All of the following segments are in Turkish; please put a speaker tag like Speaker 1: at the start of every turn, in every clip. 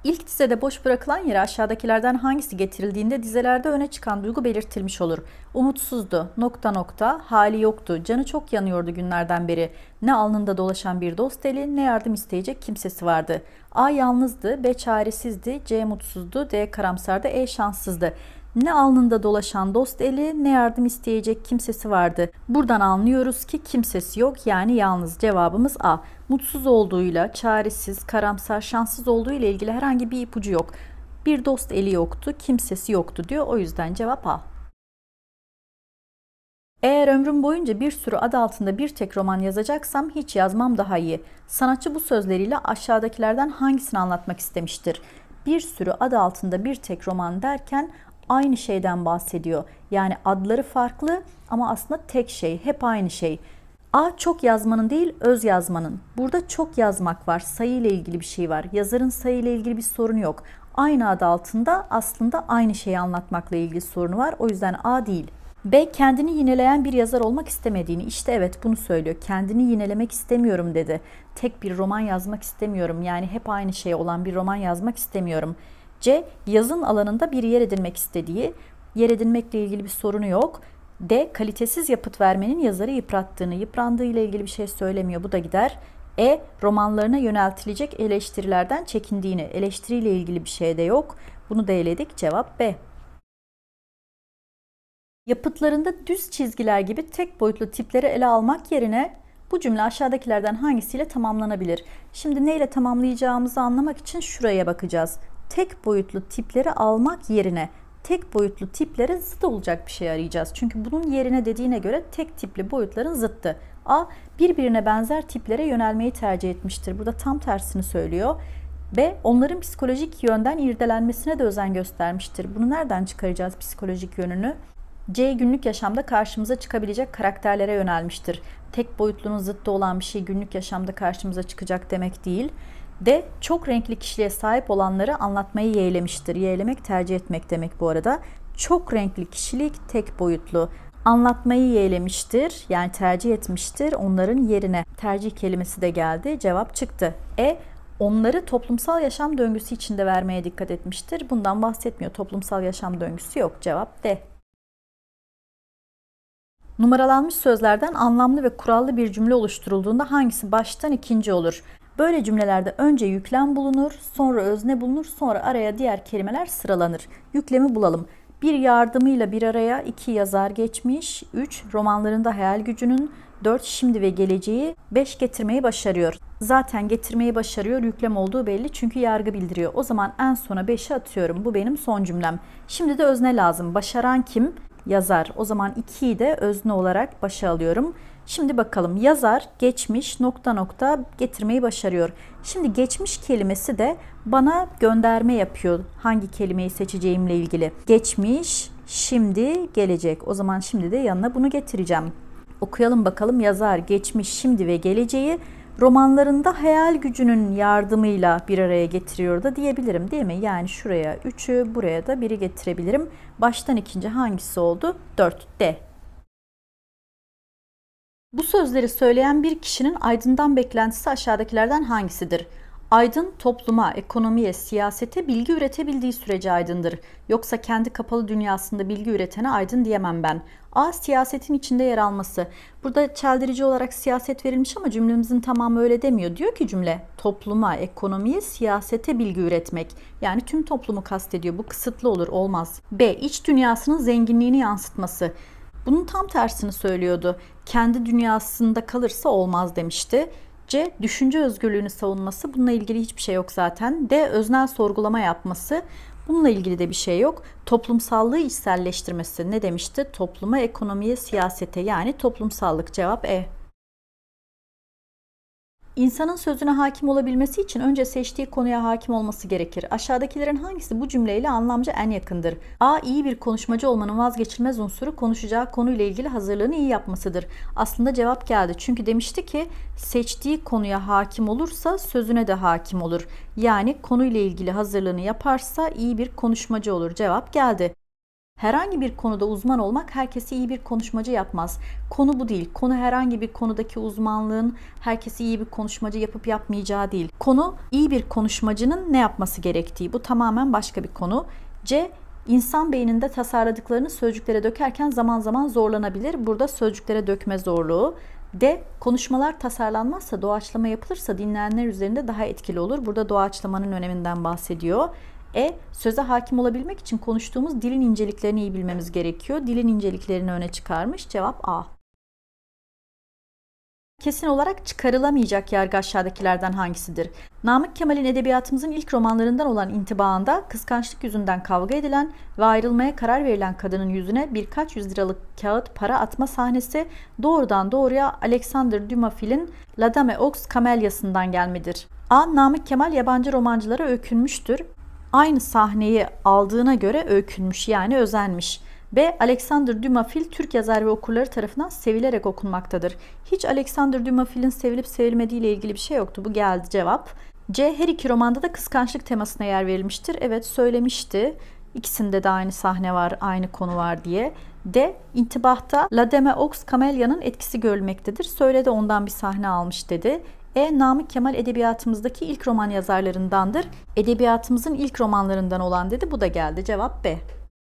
Speaker 1: İlk dizede boş bırakılan yere aşağıdakilerden hangisi getirildiğinde dizelerde öne çıkan duygu belirtilmiş olur. Umutsuzdu, hali yoktu, canı çok yanıyordu günlerden beri. Ne alnında dolaşan bir dost eli, ne yardım isteyecek kimsesi vardı. A yalnızdı, B çaresizdi, C mutsuzdu, D karamsardı, E şanssızdı. Ne alnında dolaşan dost eli, ne yardım isteyecek kimsesi vardı. Buradan anlıyoruz ki kimsesi yok, yani yalnız. Cevabımız A. Mutsuz olduğuyla, çaresiz, karamsar, şanssız olduğu ile ilgili herhangi bir ipucu yok. Bir dost eli yoktu, kimsesi yoktu diyor. O yüzden cevap A. Eğer ömrüm boyunca bir sürü adı altında bir tek roman yazacaksam hiç yazmam daha iyi. Sanatçı bu sözleriyle aşağıdakilerden hangisini anlatmak istemiştir? Bir sürü adı altında bir tek roman derken aynı şeyden bahsediyor. Yani adları farklı ama aslında tek şey, hep aynı şey. A çok yazmanın değil, öz yazmanın. Burada çok yazmak var, sayı ile ilgili bir şey var. Yazarın sayı ile ilgili bir sorunu yok. Aynı adı altında aslında aynı şeyi anlatmakla ilgili sorunu var. O yüzden A değil. B kendini yineleyen bir yazar olmak istemediğini, işte evet bunu söylüyor. Kendini yinelemek istemiyorum dedi. Tek bir roman yazmak istemiyorum. Yani hep aynı şey olan bir roman yazmak istemiyorum. C yazın alanında bir yer edinmek istediği, yer edinmekle ilgili bir sorunu yok. D kalitesiz yapıt vermenin yazarı yıprattığını, yıprandığı ile ilgili bir şey söylemiyor. Bu da gider. E romanlarına yöneltilecek eleştirilerden çekindiğini, eleştiriyle ilgili bir şey de yok. Bunu da eledik. Cevap B. Yapıtlarında düz çizgiler gibi tek boyutlu tipleri ele almak yerine bu cümle aşağıdakilerden hangisiyle tamamlanabilir? Şimdi neyle tamamlayacağımızı anlamak için şuraya bakacağız. Tek boyutlu tipleri almak yerine tek boyutlu tiplere zıt olacak bir şey arayacağız. Çünkü bunun yerine dediğine göre tek tipli boyutların zıttı. A. Birbirine benzer tiplere yönelmeyi tercih etmiştir. Burada tam tersini söylüyor. B. Onların psikolojik yönden irdelenmesine de özen göstermiştir. Bunu nereden çıkaracağız psikolojik yönünü? C. Günlük yaşamda karşımıza çıkabilecek karakterlere yönelmiştir. Tek boyutlunun zıttı olan bir şey günlük yaşamda karşımıza çıkacak demek değil. D. Çok renkli kişiliğe sahip olanları anlatmayı yeğlemiştir. Yeğlemek tercih etmek demek bu arada. Çok renkli kişilik tek boyutlu. Anlatmayı yeğlemiştir, yani tercih etmiştir. Onların yerine tercih kelimesi de geldi. Cevap çıktı. E. Onları toplumsal yaşam döngüsü içinde vermeye dikkat etmiştir. Bundan bahsetmiyor. Toplumsal yaşam döngüsü yok. Cevap D. Numaralanmış sözlerden anlamlı ve kurallı bir cümle oluşturulduğunda hangisi baştan ikinci olur? Böyle cümlelerde önce yüklem bulunur, sonra özne bulunur, sonra araya diğer kelimeler sıralanır. Yüklemi bulalım. Bir yardımıyla bir araya, 2 yazar geçmiş, 3 romanlarında hayal gücünün, 4 şimdi ve geleceği, 5 getirmeyi başarıyor. Zaten getirmeyi başarıyor yüklem olduğu belli çünkü yargı bildiriyor. O zaman en sona 5'i atıyorum. Bu benim son cümlem. Şimdi de özne lazım. Başaran kim? Yazar. O zaman 2'yi de özne olarak başa alıyorum. Şimdi bakalım yazar geçmiş ... getirmeyi başarıyor. Şimdi geçmiş kelimesi de bana gönderme yapıyor hangi kelimeyi seçeceğimle ilgili. Geçmiş, şimdi, gelecek. O zaman şimdi de yanına bunu getireceğim. Okuyalım bakalım. Yazar geçmiş, şimdi ve geleceği romanlarında hayal gücünün yardımıyla bir araya getiriyor da diyebilirim değil mi? Yani şuraya 3'ü, buraya da 1'i getirebilirim. Baştan ikinci hangisi oldu? 4. D. Bu sözleri söyleyen bir kişinin Aydın'dan beklentisi aşağıdakilerden hangisidir? Aydın topluma, ekonomiye, siyasete bilgi üretebildiği sürece aydındır. Yoksa kendi kapalı dünyasında bilgi üretene aydın diyemem ben. A. Siyasetin içinde yer alması. Burada çeldirici olarak siyaset verilmiş ama cümlemizin tamamı öyle demiyor. Diyor ki cümle topluma, ekonomiye, siyasete bilgi üretmek. Yani tüm toplumu kastediyor. Bu kısıtlı olur, olmaz. B. İç dünyasının zenginliğini yansıtması. Bunun tam tersini söylüyordu. Kendi dünyasında kalırsa olmaz demişti. C. Düşünce özgürlüğünü savunması. Bununla ilgili hiçbir şey yok zaten. D. Öznel sorgulama yapması. Bununla ilgili de bir şey yok. Toplumsallığı içselleştirmesi. Ne demişti? Topluma, ekonomiye, siyasete, yani toplumsallık. Cevap E. İnsanın sözüne hakim olabilmesi için önce seçtiği konuya hakim olması gerekir. Aşağıdakilerin hangisi bu cümleyle anlamca en yakındır? A. İyi bir konuşmacı olmanın vazgeçilmez unsuru konuşacağı konuyla ilgili hazırlığını iyi yapmasıdır. Aslında cevap geldi. Çünkü demişti ki seçtiği konuya hakim olursa sözüne de hakim olur. Yani konuyla ilgili hazırlığını yaparsa iyi bir konuşmacı olur. Cevap geldi. Herhangi bir konuda uzman olmak herkesi iyi bir konuşmacı yapmaz. Konu bu değil. Konu herhangi bir konudaki uzmanlığın herkesi iyi bir konuşmacı yapıp yapmayacağı değil. Konu iyi bir konuşmacının ne yapması gerektiği. Bu tamamen başka bir konu. C. İnsan beyninde tasarladıklarını sözcüklere dökerken zaman zaman zorlanabilir. Burada sözcüklere dökme zorluğu. D. Konuşmalar tasarlanmazsa, doğaçlama yapılırsa dinleyenler üzerinde daha etkili olur. Burada doğaçlamanın öneminden bahsediyor. E. Söze hakim olabilmek için konuştuğumuz dilin inceliklerini iyi bilmemiz gerekiyor. Dilin inceliklerini öne çıkarmış. Cevap A. Kesin olarak çıkarılamayacak yargı aşağıdakilerden hangisidir? Namık Kemal'in edebiyatımızın ilk romanlarından olan İntibahı'nda kıskançlık yüzünden kavga edilen ve ayrılmaya karar verilen kadının yüzüne birkaç yüz liralık kağıt para atma sahnesi doğrudan doğruya Alexander Dumas'ın La Dame aux Camelia'sından gelmedir. A. Namık Kemal yabancı romancılara öykünmüştür. Aynı sahneyi aldığına göre öykünmüş, yani özenmiş. B. Alexander Dumas Türk yazar ve okurları tarafından sevilerek okunmaktadır. Hiç Alexander Dumas sevilip sevilmediği ile ilgili bir şey yoktu. Bu geldi cevap. C. Her iki romanda da kıskançlık temasına yer verilmiştir. Evet, söylemişti. İkisinde de aynı sahne var, aynı konu var diye. D. İntibahta La Dame aux Camelia'nın etkisi görülmektedir. Söyledi, ondan bir sahne almış dedi. E. Namık Kemal edebiyatımızdaki ilk roman yazarlarındandır. Edebiyatımızın ilk romanlarından olan dedi. Bu da geldi. Cevap B.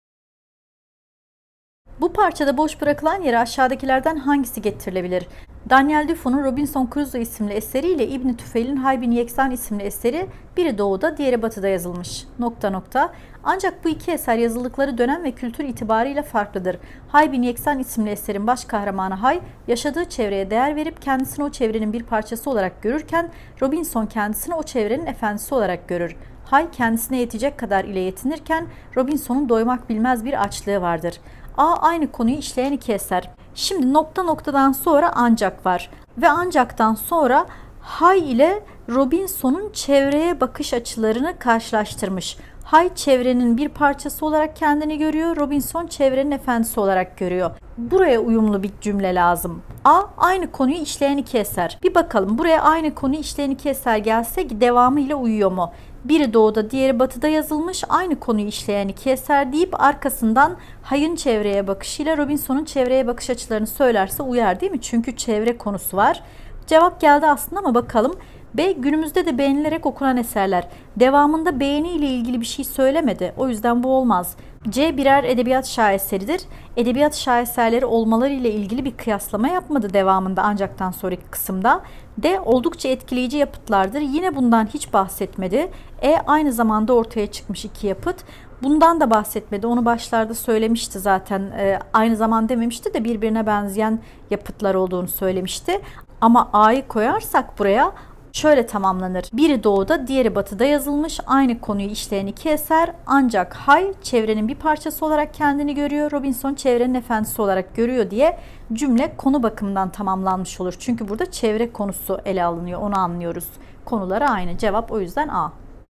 Speaker 1: Bu parçada boş bırakılan yere aşağıdakilerden hangisi getirilebilir? Daniel Defoe'nun Robinson Crusoe isimli eseriyle İbn Tüfel'in Haybin Yeksan isimli eseri biri doğuda, diğeri batıda yazılmış. ... Ancak bu iki eser yazıldıkları dönem ve kültür itibarıyla farklıdır. Haybin Yeksan isimli eserin baş kahramanı Hay, yaşadığı çevreye değer verip kendisini o çevrenin bir parçası olarak görürken, Robinson kendisini o çevrenin efendisi olarak görür. Hay kendisine yetecek kadar ile yetinirken, Robinson'un doymak bilmez bir açlığı vardır. A. Aynı konuyu işleyen iki eser. Şimdi noktadan sonra ancak var. Ve ancaktan sonra Hay ile Robinson'un çevreye bakış açılarını karşılaştırmış. Hay çevrenin bir parçası olarak kendini görüyor, Robinson çevrenin efendisi olarak görüyor. Buraya uyumlu bir cümle lazım. A. Aynı konuyu işleyen iki eser. Bir bakalım, buraya aynı konuyu işleyen iki eser gelse devamı ile uyuyor mu? Biri doğuda, diğeri batıda yazılmış, aynı konuyu işleyen iki eser deyip arkasından Hay'ın çevreye bakışıyla Robinson'un çevreye bakış açılarını söylerse uyar, değil mi? Çünkü çevre konusu var. Cevap geldi aslında ama bakalım. B. Günümüzde de beğenilerek okunan eserler. Devamında beğeni ile ilgili bir şey söylemedi. O yüzden bu olmaz. C. Birer edebiyat şaheseridir. Edebiyat şaheserleri olmaları ile ilgili bir kıyaslama yapmadı devamında, ancaktan sonraki kısımda. D. Oldukça etkileyici yapıtlardır. Yine bundan hiç bahsetmedi. E. Aynı zamanda ortaya çıkmış iki yapıt. Bundan da bahsetmedi. Onu başlarda söylemişti zaten. Aynı zaman dememişti de birbirine benzeyen yapıtlar olduğunu söylemişti. Ama A'yı koyarsak buraya şöyle tamamlanır. Biri doğuda, diğeri batıda yazılmış, aynı konuyu işleyen iki eser, ancak Hay çevrenin bir parçası olarak kendini görüyor, Robinson çevrenin efendisi olarak görüyor diye cümle konu bakımından tamamlanmış olur. Çünkü burada çevre konusu ele alınıyor, onu anlıyoruz. Konuları aynı. Cevap o yüzden A.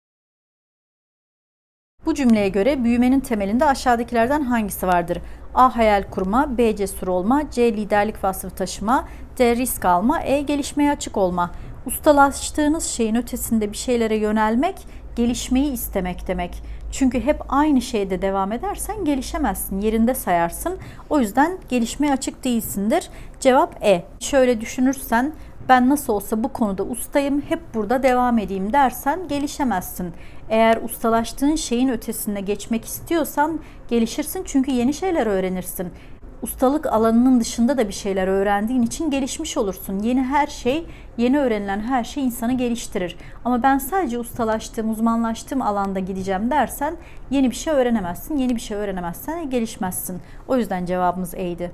Speaker 1: Bu cümleye göre büyümenin temelinde aşağıdakilerden hangisi vardır? A. Hayal kurma, B. Cesur olma, C. Liderlik vasfı taşıma, D. Risk alma, E. Gelişmeye açık olma. Ustalaştığınız şeyin ötesinde bir şeylere yönelmek, gelişmeyi istemek demek. Çünkü hep aynı şeyde devam edersen gelişemezsin, yerinde sayarsın. O yüzden gelişmeye açık değilsindir. Cevap E. Şöyle düşünürsen, ben nasıl olsa bu konuda ustayım, hep burada devam edeyim dersen gelişemezsin. Eğer ustalaştığın şeyin ötesine geçmek istiyorsan gelişirsin, çünkü yeni şeyler öğrenirsin. Ustalık alanının dışında da bir şeyler öğrendiğin için gelişmiş olursun. Yeni öğrenilen her şey insanı geliştirir. Ama ben sadece ustalaştığım, uzmanlaştığım alanda gideceğim dersen yeni bir şey öğrenemezsin. Yeni bir şey öğrenemezsen gelişmezsin. O yüzden cevabımız E'ydi.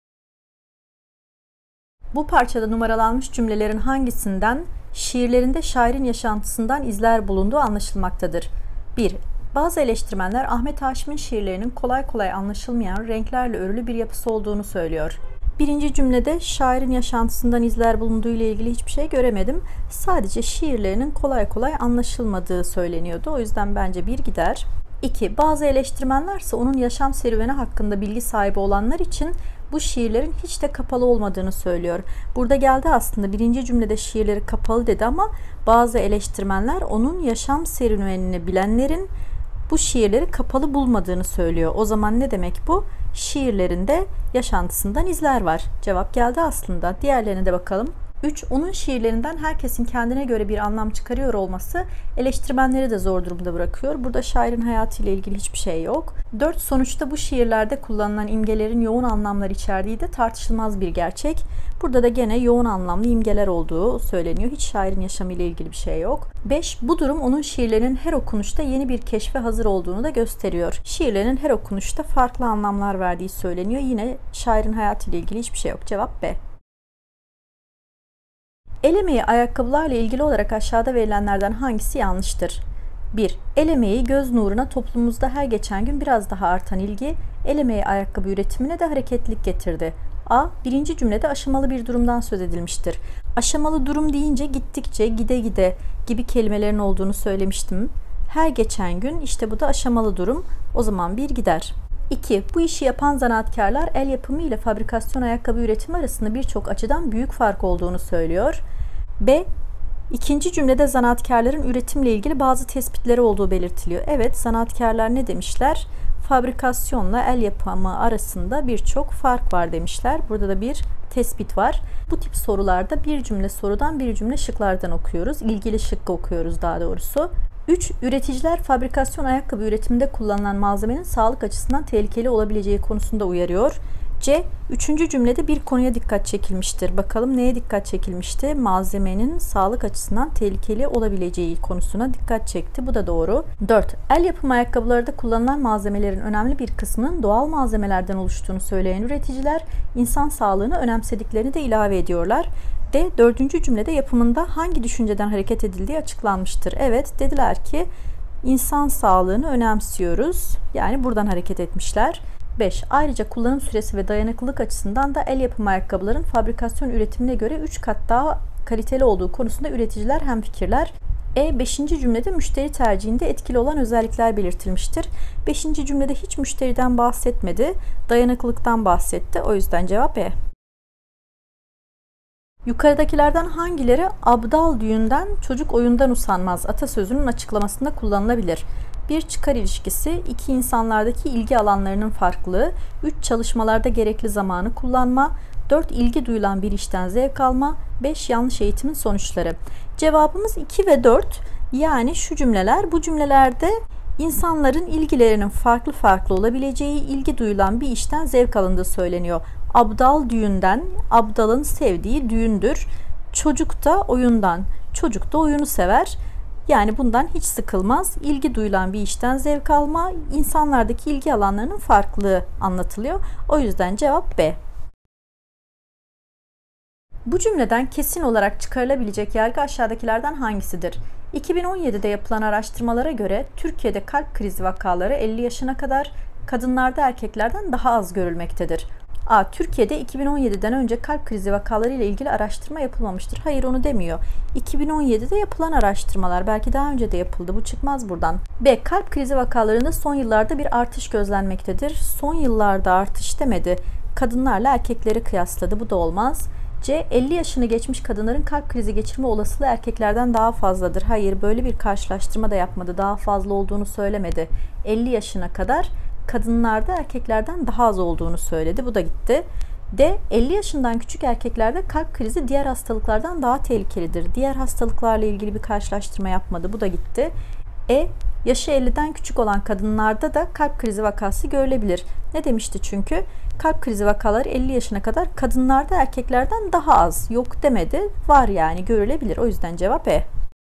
Speaker 1: Bu parçada numaralanmış cümlelerin hangisinden şiirlerinde şairin yaşantısından izler bulunduğu anlaşılmaktadır? 1. Bazı eleştirmenler Ahmet Haşim'in şiirlerinin kolay kolay anlaşılmayan, renklerle örülü bir yapısı olduğunu söylüyor. Birinci cümlede şairin yaşantısından izler bulunduğu ile ilgili hiçbir şey göremedim. Sadece şiirlerinin kolay kolay anlaşılmadığı söyleniyordu. O yüzden bence 1 gider. 2. Bazı eleştirmenler ise onun yaşam serüveni hakkında bilgi sahibi olanlar için bu şiirlerin hiç de kapalı olmadığını söylüyor. Burada geldi aslında, birinci cümlede şiirleri kapalı dedi ama bazı eleştirmenler onun yaşam serüvenini bilenlerin bu şiirleri kapalı bulmadığını söylüyor. O zaman ne demek bu? Şiirlerinde yaşantısından izler var. Cevap geldi aslında. Diğerlerine de bakalım. 3. Onun şiirlerinden herkesin kendine göre bir anlam çıkarıyor olması eleştirmenleri de zor durumda bırakıyor. Burada şairin hayatıyla ilgili hiçbir şey yok. 4. Sonuçta bu şiirlerde kullanılan imgelerin yoğun anlamlar içerdiği de tartışılmaz bir gerçek. Burada da gene yoğun anlamlı imgeler olduğu söyleniyor. Hiç şairin yaşamıyla ilgili bir şey yok. 5. Bu durum onun şiirlerinin her okunuşta yeni bir keşfe hazır olduğunu da gösteriyor. Şiirlerin her okunuşta farklı anlamlar verdiği söyleniyor. Yine şairin hayatıyla ilgili hiçbir şey yok. Cevap B. El emeği ayakkabılarla ilgili olarak aşağıda verilenlerden hangisi yanlıştır? 1. El emeği göz nuruna toplumumuzda her geçen gün biraz daha artan ilgi, el emeği ayakkabı üretimine de hareketlilik getirdi. A. Birinci cümlede aşamalı bir durumdan söz edilmiştir. Aşamalı durum deyince gittikçe, gide gide gibi kelimelerin olduğunu söylemiştim. Her geçen gün, işte bu da aşamalı durum. O zaman bir gider. 2. Bu işi yapan zanaatkarlar el yapımı ile fabrikasyon ayakkabı üretimi arasında birçok açıdan büyük fark olduğunu söylüyor. B. İkinci cümlede zanaatkarların üretimle ilgili bazı tespitleri olduğu belirtiliyor. Evet, zanaatkarlar ne demişler? Fabrikasyonla el yapımı arasında birçok fark var demişler. Burada da bir tespit var. Bu tip sorularda bir cümle sorudan bir cümle şıklardan okuyoruz. İlgili şıkkı okuyoruz daha doğrusu. 3. Üreticiler fabrikasyon ayakkabı üretiminde kullanılan malzemenin sağlık açısından tehlikeli olabileceği konusunda uyarıyor. C. Üçüncü cümlede bir konuya dikkat çekilmiştir. Bakalım neye dikkat çekilmişti? Malzemenin sağlık açısından tehlikeli olabileceği konusuna dikkat çekti. Bu da doğru. 4. El yapımı ayakkabılarda kullanılan malzemelerin önemli bir kısmının doğal malzemelerden oluştuğunu söyleyen üreticiler insan sağlığını önemsediklerini de ilave ediyorlar. D. Dördüncü cümlede yapımında hangi düşünceden hareket edildiği açıklanmıştır. Evet, dediler ki insan sağlığını önemsiyoruz. Yani buradan hareket etmişler. 5. Ayrıca kullanım süresi ve dayanıklılık açısından da el yapımı ayakkabıların fabrikasyon üretimine göre 3 kat daha kaliteli olduğu konusunda üreticiler hemfikirler. 5. cümlede müşteri tercihinde etkili olan özellikler belirtilmiştir. 5. cümlede hiç müşteriden bahsetmedi, dayanıklılıktan bahsetti. O yüzden cevap E. Yukarıdakilerden hangileri abdal düğünden çocuk oyundan usanmaz atasözünün açıklamasında kullanılabilir? 1. Çıkar ilişkisi, 2. insanlardaki ilgi alanlarının farklılığı, 3. Çalışmalarda gerekli zamanı kullanma, 4. ilgi duyulan bir işten zevk alma, 5. Yanlış eğitimin sonuçları. Cevabımız 2 ve 4. Yani şu cümleler, bu cümlelerde insanların ilgilerinin farklı farklı olabileceği, ilgi duyulan bir işten zevk alındığı söyleniyor. Abdal düğünden, abdalın sevdiği düğündür. Çocuk da oyundan, çocuk da oyunu sever. Yani bundan hiç sıkılmaz. İlgi duyulan bir işten zevk alma, insanlardaki ilgi alanlarının farklılığı anlatılıyor. O yüzden cevap B. Bu cümleden kesin olarak çıkarılabilecek yargı aşağıdakilerden hangisidir? 2017'de yapılan araştırmalara göre Türkiye'de kalp krizi vakaları 50 yaşına kadar kadınlarda erkeklerden daha az görülmektedir. A. Türkiye'de 2017'den önce kalp krizi vakaları ile ilgili araştırma yapılmamıştır. Hayır, onu demiyor. 2017'de yapılan araştırmalar, belki daha önce de yapıldı. Bu çıkmaz buradan. B. Kalp krizi vakalarında son yıllarda bir artış gözlenmektedir. Son yıllarda artış demedi. Kadınlarla erkekleri kıyasladı. Bu da olmaz. C. 50 yaşını geçmiş kadınların kalp krizi geçirme olasılığı erkeklerden daha fazladır. Hayır, böyle bir karşılaştırma da yapmadı. Daha fazla olduğunu söylemedi. 50 yaşına kadar kadınlarda erkeklerden daha az olduğunu söyledi. Bu da gitti. D. 50 yaşından küçük erkeklerde kalp krizi diğer hastalıklardan daha tehlikelidir. Diğer hastalıklarla ilgili bir karşılaştırma yapmadı. Bu da gitti. E. Yaşı 50'den küçük olan kadınlarda da kalp krizi vakası görülebilir. Ne demişti çünkü? Kalp krizi vakaları 50 yaşına kadar kadınlarda erkeklerden daha az. Yok demedi. Var yani, görülebilir. O yüzden cevap E.